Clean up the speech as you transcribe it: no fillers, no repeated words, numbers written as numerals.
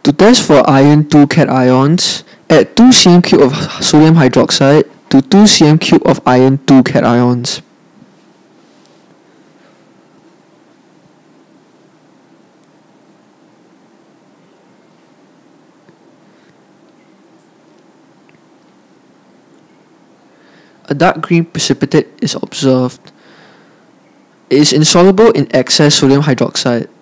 To test for iron 2 cations, add 2 cm³ of sodium hydroxide to 2 cm³ of iron 2 cations. A dark green precipitate is observed. It is insoluble in excess sodium hydroxide.